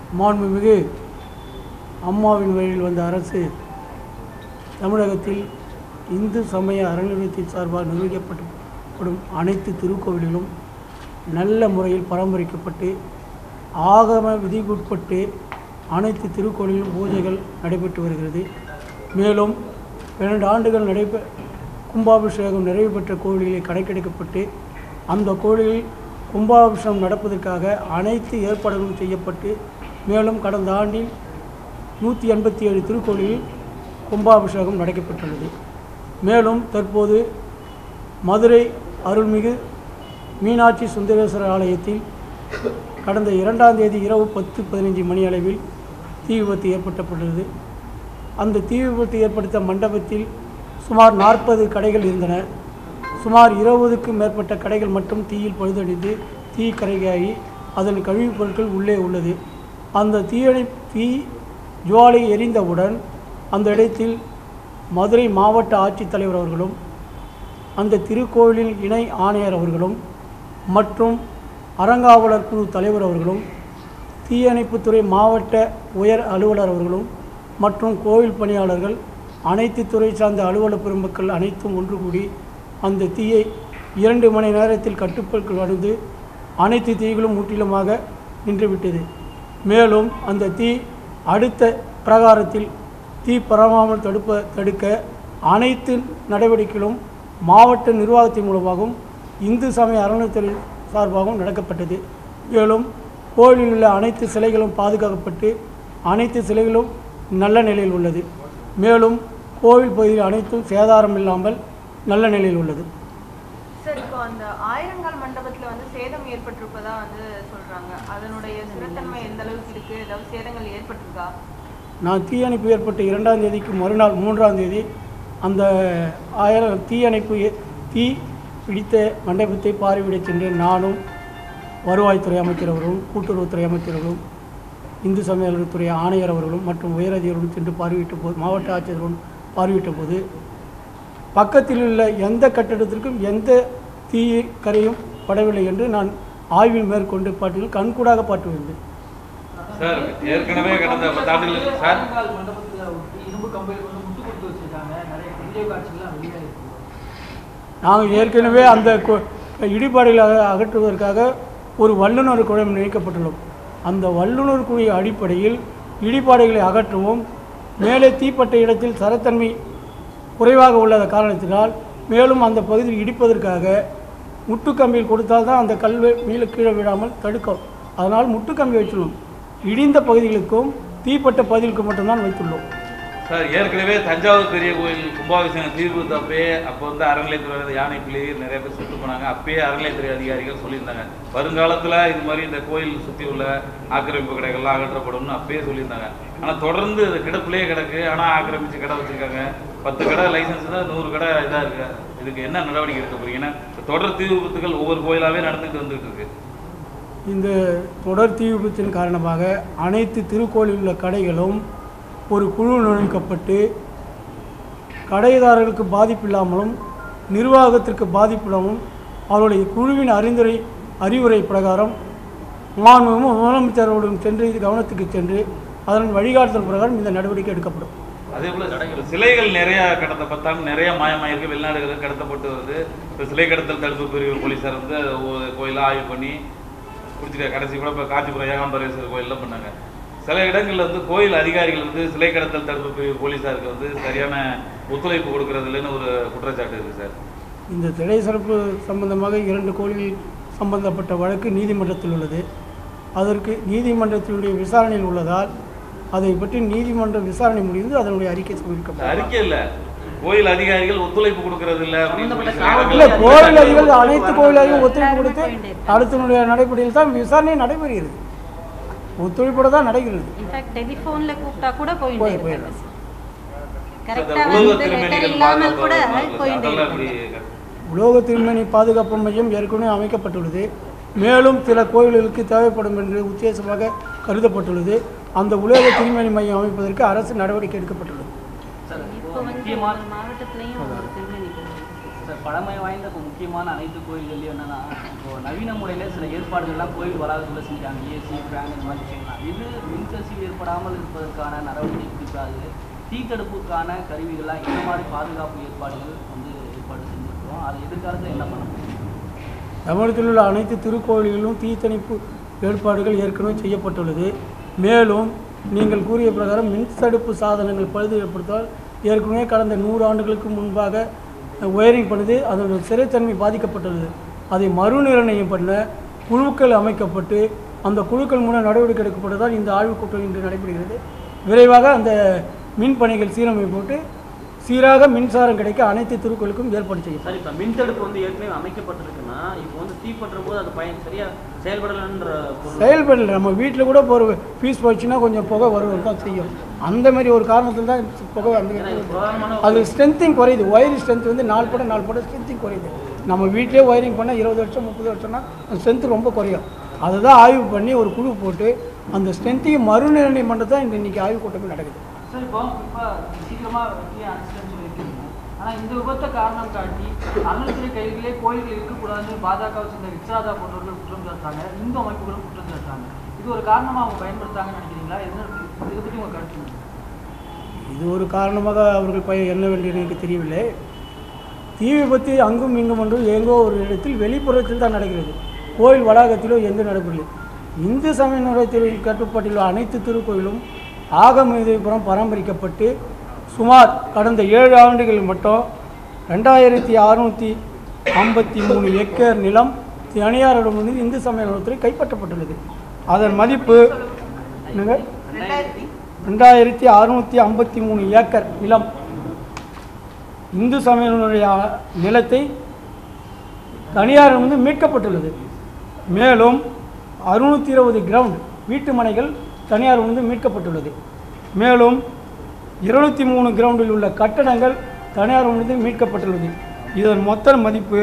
மாண்புமிகு அம்மாவின் வழியில் வந்த அரசு தமிழகத்தில் இந்து சமய அறநிலையத்தின் சார்பாக நிர்வகிக்கப்படும் அனைத்து திருக்கோவில்களும் நல்ல முறையில் பராமரிக்கப்பட்டு ஆகம விதிக்குட்பட்டு அனைத்து திருக்கோவிலும் பூஜைகள் நடைபெற்று வருகிறது. மேலும் 2 ஆண்டுகள் கும்பாபிஷேகம் நிறைவு பெற்ற கோவில்களை கணக்கெடுக்கப்பட்டு அந்த கோவிலில் கும்பாபிஷேகம் நடப்பதற்காக அனைத்து ஏற்பாடுகளும் செய்யப்பட்டு மேலும் கடந்த ஆண்டில் 187 திருக்கோவிலில் கும்பாபிஷேகம் நடைபெற்றுள்ளது. மேலும் தற்போது மதுரை அருள்மிகு மீனாட்சி சுந்தரேஸ்வரர் ஆலயத்தில் கடந்த 2ஆம் தேதி இரவு 10:15 மணி அளவில் தீ விபத்து ஏற்பட்டுள்ளது. அந்த தீ விபத்து ஏற்படுத்த மண்டபத்தில் சுமார் 40 கடைகள் இருந்தன. சுமார் 20க்கும் மேற்பட்ட கடைகள் மட்டும் தீயில் பழுதடைந்து தீ கரையாகி அதன் கழிவுப் பொருட்கள் உள்ளே உள்ளது. அந்த தீ ஜுவாலை எரிந்தவுடன் அந்த இடத்தில் மதுரை மாவட்ட ஆட்சித்தலைவர் அவர்களும் அந்த திருக்கோவிலின் இணை ஆணையர் அவர்களும் மற்றும் அறங்காவலர் குழு தலைவர் அவர்களும் தீயணைப்புத்துறை மாவட்ட உயர் அலுவலர் அவர்களும் மற்றும் கோவில் பணியாளர்கள் அனைத்து துறை சார்ந்த அலுவலர் பெருமக்கள் அனைத்தும் ஒன்று கூடி அந்த தீயை 2 மணி நேரத்தில் கட்டுப்பாட்டுக்குள் அடைந்து அனைத்து தீகளும் முற்றிலுமாக நின்றுவிட்டது. மேலும் அந்த தீ அடுத்த பிரகாரத்தில் தீ பரவாமல் தடுக்க அனைத்து நடவடிக்கைகளும் மாவட்ட நிர்வாகத்தின் மூலமாகவும் இந்து சமய அறநிலையத்துறை சார்பாகவும் நடக்கப்பட்டது. மேலும் கோவிலில் உள்ள அனைத்து சிலைகளும் பாதுகாக்கப்பட்டு அனைத்து சிலைகளும் நல்ல நிலையில் உள்ளது. மேலும் கோவில் பகுதியில் அனைத்தும் சேதாரம் இல்லாமல் நல்ல நிலையில் உள்ளது. சார், இப்போ அந்த ஆயிரங்கால் மண்டபத்தில் வந்து சேதம் ஏற்பட்டிருப்பதா வந்து சொல்கிறாங்க. அதனுடைய சிறத்தன்மை எந்த அளவுக்கு இருக்குது? ஏதாவது சேதங்கள் ஏற்பட்டிருக்கா? நான் தீயணைப்பு ஏற்பட்ட 2ஆம் தேதிக்கு மறுநாள் 3ஆம் தேதி அந்த தீ பிடித்த மண்டபத்தை பார்வையிட சென்றேன். நானும் வருவாய்த்துறை அமைச்சர் அவர்களும் கூட்டுறவுத்துறை அமைச்சர் அவர்களும் இந்து சமய அறநிலையத்துறை ஆணையர் அவர்களும் மற்றும் உயரதிகாரிகளும் சென்று பார்வையிட்ட போது மாவட்ட ஆட்சியர்களும் பார்வையிட்ட போது பக்கத்தில் உள்ள எந்த கட்டடத்திற்கும் எந்த தீ கரையும் படவில்லை என்று நான் ஆய்வில் மேற்கொண்டு பாட்டில் கண்கூடாக பார்த்து வந்தேன். சார், ஏற்கனவே கடந்த 10 ஆண்டுகளுக்கு சார் நாங்கள் ஏற்கனவே அந்த இடிபாடுகளை அகற்றுவதற்காக ஒரு வல்லுநர் குழு நியமிக்கப்பட்டுள்ளோம். அந்த வல்லுநர் குழு அடிப்படையில் இடிபாடுகளை அகற்றவும் மேலே தீப்பட்ட இடத்தில் சரத்தன்மை குறைவாக உள்ள காரணத்தினால் மேலும் அந்த பகுதியில் இடிப்பதற்காக முட்டுக்கம்பியில் கொடுத்தால்தான் அந்த கல்வை மேலே கீழே விடாமல் தடுக்கும். அதனால் முட்டுக்கம்பி வச்சுள்ளோம். இடிந்த பகுதிகளுக்கும் தீப்பட்ட பகுதிகளுக்கும் மட்டும்தான் வைத்துள்ளோம். சார், ஏற்கனவே தஞ்சாவூர் பெரிய கோயில் கும்பாபிஷேகம் தீர்வுத்தப்பே அப்போ வந்து அறநிலையத்துறை யானை பிள்ளை நிறைய பேர் சுட்டு போனாங்க. அப்பயே அறநிலையத்துறை அதிகாரிகள் சொல்லியிருந்தாங்க வருங்காலத்தில் இது மாதிரி இந்த கோயில் சுற்றி உள்ள ஆக்கிரமிப்பு கடைகள்லாம் அகற்றப்படும்னு அப்பயே சொல்லியிருந்தாங்க. ஆனால் தொடர்ந்து அது கிடப்பிலேயே கிடக்கு. ஆனால் ஆக்கிரமித்து கடை வச்சுருக்காங்க. 10 கடை லைசன்ஸ் தான், 100 கடை இதாக இருக்குது. இதுக்கு என்ன நடவடிக்கை எடுக்க போறீங்க? ஏன்னா தொடர் தீ விபத்துகள் ஒவ்வொரு கோயிலாகவே நடந்துட்டு வந்துட்டு இருக்கு. இந்த தொடர் தீ விபத்தின் காரணமாக அனைத்து திருக்கோயிலில் உள்ள கடைகளும் ஒரு குழு நியமிக்கப்பட்டு கடைதாரர்களுக்கு பாதிப்பில்லாமலும் நிர்வாகத்திற்கு பாதிப்பில்லாமலும் அவருடைய குழுவின் அறிவுரை பிரகாரம் மாண்புமிகு முதலமைச்சர்களுடன் சென்று கவனத்துக்கு சென்று அதன் வழிகாட்டுதல் பிரகாரம் இந்த நடவடிக்கை எடுக்கப்படும். அதே போல சிலைகள் நிறைய கடந்த 10 ஆண்டு நிறைய மாயமாயிருக்கு. வெளிநாடுகளுக்கு கடத்தப்பட்டு வருது. இப்போ சிலை கடத்தல் தடுப்பு பிரிவு போலீஸார் வந்து கோயிலாக ஆய்வு பண்ணி பிடிச்சிருக்க. கடைசி கூட இப்போ காஞ்சிபுரம் ஏகாம்பரேஸ்வரர் கோயிலில் பண்ணாங்க. சில இடங்களில் வந்து கோயில் அதிகாரிகள் வந்து சிலை கடத்தல் தடுப்பு பிரிவு போலீஸாருக்கு வந்து சரியான ஒத்துழைப்பு கொடுக்கறது இல்லைன்னு ஒரு குற்றச்சாட்டு இருக்குது சார். இந்த சிலை சிறப்பு சம்பந்தமாக 2 கோயில்கள் சம்பந்தப்பட்ட வழக்கு நீதிமன்றத்தில் உள்ளது. அதற்கு நீதிமன்றத்தினுடைய விசாரணையில் உள்ளதால் அதை பற்றி நீதிமன்ற விசாரணை முடிந்து அதனுடைய அறிக்கை சமர்ப்பிக்கப்படும். அறிக்கை இல்லை, கோயில் அதிகாரிகள் ஒத்துழைப்பு கொடுக்கறது இல்லை. கோயில் அதிகாரிகள் அனைத்து கோயில் அதிகாரிகள் ஒத்துழைப்பு கொடுத்து அடுத்த நடைமுறையில் தான் விசாரணை நடைபெறுகிறது. ஒத்துழைப்போட தான் நடக்கிறது. உலோக திருமணி பாதுகாப்பு மையம் ஏற்கனவே அமைக்கப்பட்டுள்ளது. மேலும் சில கோயில்களுக்கு தேவைப்படும் என்று உத்தேசமாக கருதப்பட்டுள்ளது. அந்த உலோக திருமணி மையம் அமைப்பதற்கு அரசு நடவடிக்கை எடுக்கப்பட்டுள்ளது. பழமை வாய்ந்த முக்கியமான அனைத்து கோயில்கள்லையும் என்னன்னா இப்போ நவீன முறையில் சில ஏற்பாடுகள்லாம் கோயில் வளாகத்தில் செஞ்சாங்க. ஏசி ஃபேன் இந்த மாதிரி இது மின்கசிவு ஏற்படாமல் இருப்பதற்கான நடவடிக்கை குறிப்பாக தீத்தடுப்புக்கான கருவிகள்லாம் இந்த மாதிரி பாதுகாப்பு ஏற்பாடுகள் வந்து ஏற்பாடு செஞ்சுருக்கோம். அதை எதிர்காலத்தில் என்ன பண்ண முடியும்? தமிழகத்தில் உள்ள அனைத்து திருக்கோயில்களிலும் தீத்தணிப்பு ஏற்பாடுகள் ஏற்கனவே செய்யப்பட்டுள்ளது. மேலும் நீங்கள் கூறிய பிரகாரம் மின்தடுப்பு சாதனங்கள் பழுது ஏற்படுத்தால் ஏற்கனவே கடந்த 100 ஆண்டுகளுக்கு முன்பாக ஒயரிங் பண்ணது அதனுடைய சிறைத்தன்மை பாதிக்கப்பட்டுள்ளது. அதை மறுநிர்ணயம் பண்ண குழுக்கள் அமைக்கப்பட்டு அந்த குழுக்கள் மூலம் நடவடிக்கை எடுக்கப்பட்டதால் இந்த ஆய்வுக் கூட்டம் இன்று நடைபெறுகிறது. விரைவாக அந்த மின் பணிகள் சீரமைப்பட்டு சீராக மின்சாரம் கிடைக்க அனைத்து திருக்கோயிலுக்கும் ஏற்பாடு செய்யும். சார், இப்போ மின்தடுப்பு வந்து ஏற்கனவே அமைக்கப்பட்டிருக்குன்னா இப்போ வந்து தீப்பற்றும் போது அது சரியாக செயல்படலைன்ற செயல்படலை. நம்ம வீட்டில் கூட ஒரு ஃபீஸ் போச்சுன்னா கொஞ்சம் புகை வருவது தான் செய்யும். அந்த மாதிரி ஒரு காரணத்தில் தான் புகை அந்த அது ஸ்ட்ரென்த்திங் குறையுது. ஒயரிங் ஸ்ட்ரென்த் வந்து 4 படம் ஸ்ட்ரென்த்திங் குறையுது. நம்ம வீட்டிலே ஒயரிங் பண்ணால் 20 வருஷம் 30 வருஷம்னா அந்த ஸ்ட்ரென்த்து ரொம்ப குறையும். அதை தான் ஆய்வு பண்ணி ஒரு குழு போட்டு அந்த ஸ்ட்ரென்த்தையும் மறுநிர்ணயம் பண்ணுறது தான் இன்றைக்கி ஆய்வுக் கூட்டங்கள் நடக்குது. சார், இப்போ சீக்கிரமாக அனுப்பிச்சுன்னு சொல்லியிருக்கீங்க. ஆனால் இந்த விபத்தை காரணம் காட்டி அறநிலையத்துறை கைகளிலே கோயில்கள் இருக்கக்கூடாதுன்னு பாஜகவை சேர்ந்த ரிக்ஷாதா போன்றவர்கள் குற்றம் சாட்டுறாங்க. இந்து அமைப்புகளும் குற்றம் சாட்டுறாங்க. இது ஒரு காரணமாக அவங்க பயன்படுத்தாங்கன்னு நினைக்கிறீங்களா? இதை பற்றி உங்கள் கருத்து? இது ஒரு காரணமாக அவர்கள் என்ன வேண்டியது எனக்கு தெரியவில்லை. தீ விபத்து அங்கும் இங்கும் ஒன்று எங்கோ ஒரு இடத்தில் வெளிப்புறத்தில் தான் நடக்கிறது. கோயில் வளாகத்திலோ எந்த நடக்கவில்லை. இந்து சமய நுழைவுத்துறையின் கட்டுப்பாட்டில் அனைத்து திருக்கோயிலும் ஆகம பராமரிக்கப்பட்டு சுமார் கடந்த 7 ஆண்டுகள் மட்டும் 2653 ஏக்கர் நிலம் தனியாரிடமிருந்து இந்து சமய நலத்துறை கைப்பற்றப்பட்டுள்ளது. அதன் மதிப்பு 2653 ஏக்கர் நிலம் இந்து சமய நிலத்தை தனியாரிடமிருந்து மீட்கப்பட்டுள்ளது. மேலும் 620 கிரவுண்ட் வீட்டு மனைகள் தனியாரிடமிருந்து மீட்கப்பட்டுள்ளது. மேலும் 203 கிரவுண்டில் உள்ள கட்டடங்கள் தனியாரிடமிருந்து மீட்கப்பட்டுள்ளது. இதன் மொத்த மதிப்பு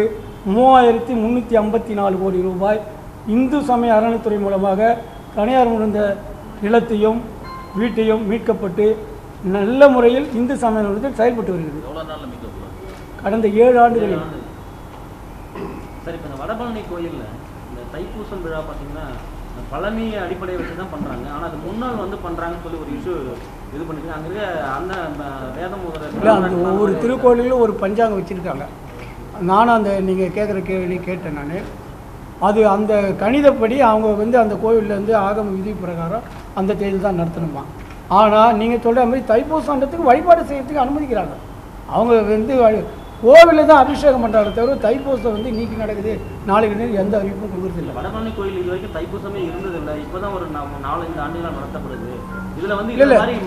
3354 கோடி ரூபாய் இந்து சமய அறநிலையத்துறை மூலமாக தனியார் இருந்த நிலத்தையும் வீட்டையும் மீட்கப்பட்டு நல்ல முறையில் இந்து சமய நிலையத்தில் செயல்பட்டு வருகிறது. கடந்த 7 ஆண்டுகளில். சரி, இப்போ இந்த வடபழனி கோயிலில் இந்த தைப்பூசம் விழா பார்த்தீங்கன்னா பழமையை அடிப்படையை வச்சு தான் பண்ணுறாங்க. ஆனால் அது முன்னாள் வந்து பண்ணுறாங்கன்னு சொல்லி ஒரு இஷ்யூ இது பண்ணிருக்கு. அங்கே அந்த வேதம் இல்லை, அந்த ஒவ்வொரு திருக்கோயிலும் ஒரு பஞ்சாங்கம் வச்சுருக்காங்க. நானும் அந்த நீங்கள் கேட்குற கேள்வி கேட்டேன். நான் அது அந்த கணிதப்படி அவங்க வந்து அந்த கோவிலேருந்து ஆகம விதி பிரகாரம் அந்த தேதியில் தான் நடத்தணுமா. ஆனால் நீங்கள் சொல்கிற மாதிரி தைப்பூசன்றதுக்கு வழிபாடு செய்யறதுக்கு அனுமதிக்கிறாங்க. அவங்க வந்து கோவிலில் தான் அபிஷேகம் பண்ணுறாங்க தவிர தைப்பூசம் வந்து இன்னைக்கு நடக்குது நாளைக்கு எந்த அறிவிப்பும் கொடுக்குறதில்லை. வடபழனி கோயில் இது வரைக்கும் தைப்பூசமே இருந்ததில்லை. இப்போ தான் ஒரு 4-5 ஆண்டுகளாக நடத்தப்படுது. இதில் வந்து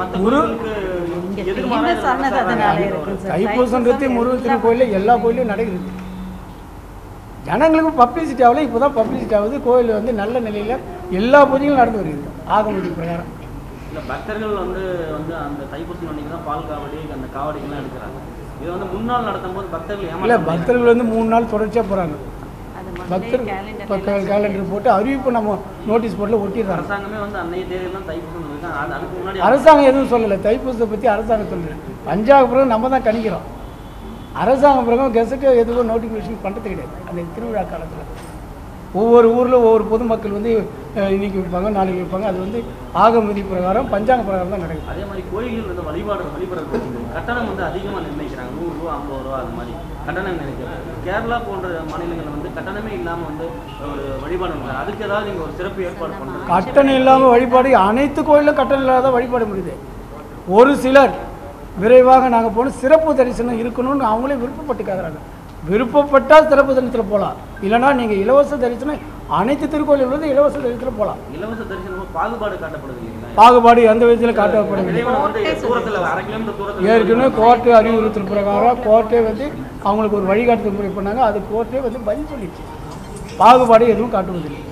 தைப்பூசன்றது முருகன் திருக்கோயிலில் எல்லா கோயிலையும் நடக்குது. ஜனங்களுக்கும் பப்ளிசிட்டி ஆகல, இப்போ தான் பப்ளிசிட்டி ஆகுது. கோயில் வந்து நல்ல நிலையில் எல்லா பூஜைகளும் நடந்து வருகிறது ஆகமதி பிரகாரம். இல்லை, பக்தர்கள் வந்து அந்த தைப்பூசம் அன்னைக்கு தான் பால் காவடி அந்த காவடிகள்லாம் எடுக்கிறாங்க. இது வந்து முன்னாள் நடத்தும் போது பக்தர்கள் இல்லை, பக்தர்கள் வந்து 3 நாள் தொடர்ச்சியாக போகிறாங்க. பக்தர்கள் கேலண்டர் போட்டு அறிவிப்பு நம்ம நோட்டீஸ் போர்டில் ஒட்டிடுறாங்க. அரசாங்கமே வந்து அன்னைய தேதியெல்லாம் தைப்பூசம் அதுக்கு முன்னாடி அரசாங்கம் எதுவும் சொல்லலை. தைப்பூசத்தை பற்றி அரசாங்கம் சொல்லலை. பஞ்சாங்க பிறகு நம்ம தான் கணிக்கிறோம். அரசாங்கம் பிறகு கெசட்டை எதுவும் நோட்டிஃபிகேஷன் பண்ணுறது கிடையாது. அந்த திருவிழா காலத்தில் ஒவ்வொரு ஊரில் ஒவ்வொரு பொதுமக்கள் வந்து இன்றைக்கி வைப்பாங்க, நாளைக்கு வைப்பாங்க. அது வந்து ஆகமதி பிரகாரம் பஞ்சாங்க பிரகாரம் தான் நடக்குது. அதே மாதிரி கோயில்கள் வந்து வழிபடுறது கட்டணம் வந்து அதிகமாக நிர்ணயிக்கிறாங்க. 100 ரூபா 50 ரூபா அது மாதிரி கட்டணம் நினைக்கிறாங்க. கேரளா போன்ற மாநிலங்களில் வந்து கட்டணமே இல்லாமல் வந்து ஒரு வழிபாடு பண்ணுறாங்க. அதுக்கு ஏதாவது நீங்கள் ஒரு சிறப்பு ஏற்பாடு பண்ணுறாங்க? கட்டணம் இல்லாமல் வழிபாடு அனைத்து கோயிலும் கட்டணம் இல்லாத வழிபாடு முடியுது. ஒரு சிலர் விரைவாக நாங்கள் போகணும் சிறப்பு தரிசனம் இருக்கணும்னு அவங்களே விருப்பப்பட்டு கேட்குறாங்க. விருப்பப்பட்டால் சிறப்பு தரிசனத்தில் போகலாம். இல்லைனா நீங்கள் இலவச தரிசனம் அனைத்து திருக்கோயிலும் வந்து இலவச தரிசனத்தில் போகலாம். இலவச தரிசனம் பாகுபாடு காட்டப்படுது இல்லைங்களா? பாகுபாடு எந்த விதத்தில் காட்டப்படவில்லை. ஏற்கனவே கோர்ட்டு அறிவுறுத்தல் பிரகாரம் கோர்ட்டே வந்து அவங்களுக்கு ஒரு வழிகாட்டுதல் முறை பண்ணாங்க. அது கோர்ட்டே வந்து பதில் சொல்லிடுச்சு. பாகுபாடு எதுவும் காட்டுவதில்லை.